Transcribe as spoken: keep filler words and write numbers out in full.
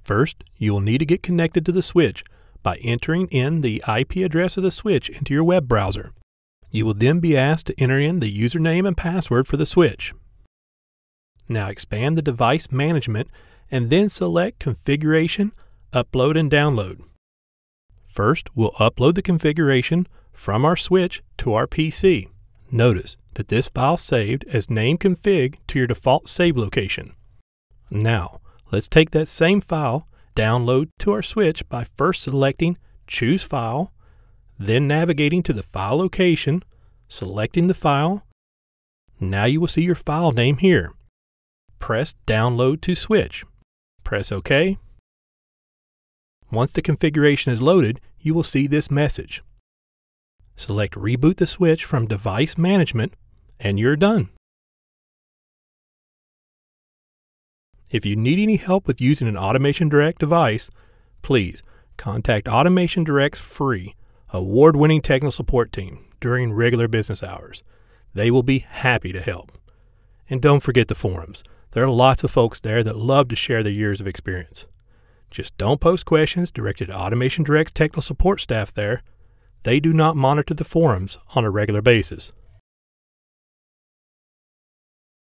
First, you will need to get connected to the switch by entering in the I P address of the switch into your web browser. You will then be asked to enter in the username and password for the switch. Now expand the device management and then select Configuration, Upload and Download. First, we'll upload the configuration from our switch to our P C. Notice that this file saved as name config to your default save location. Now, let's take that same file, download to our switch by first selecting Choose File, then navigating to the file location, selecting the file. Now you will see your file name here. Press Download to Switch. Press OK. Once the configuration is loaded, you will see this message. Select Reboot the switch from Device Management, and you're done. If you need any help with using an Automation Direct device, please contact Automation Direct's free, award-winning technical support team during regular business hours. They will be happy to help. And don't forget the forums. There are lots of folks there that love to share their years of experience. Just don't post questions directed at Automation Direct's technical support staff there. They do not monitor the forums on a regular basis.